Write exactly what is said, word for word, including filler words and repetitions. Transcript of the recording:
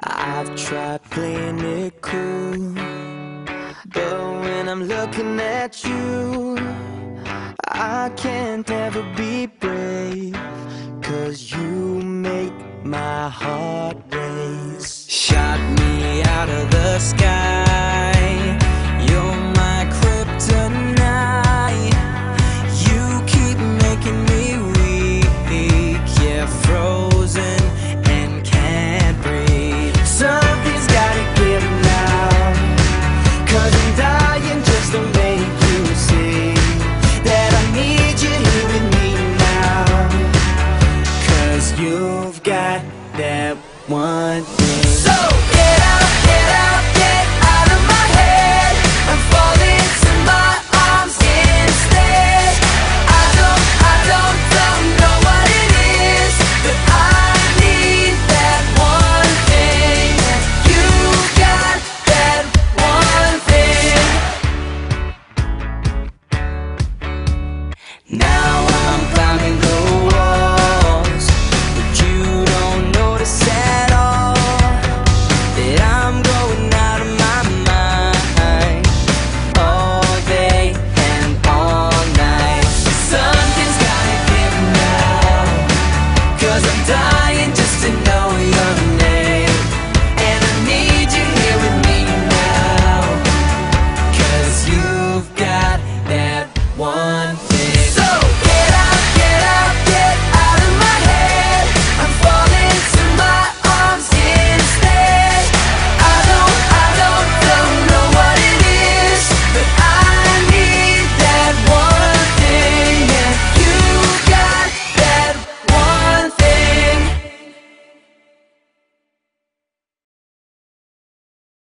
I've tried playing it cool, but when I'm looking at you, I can't ever be brave, 'cause you make my heart race. Shot me out of the sky, you're my kryptonite. You keep making me weak, yeah, frozen and can't breathe. Something's gotta give now, 'cause I'm dying just to make you see that I need you here with me now. 'Cause you've got that one thing. So get out.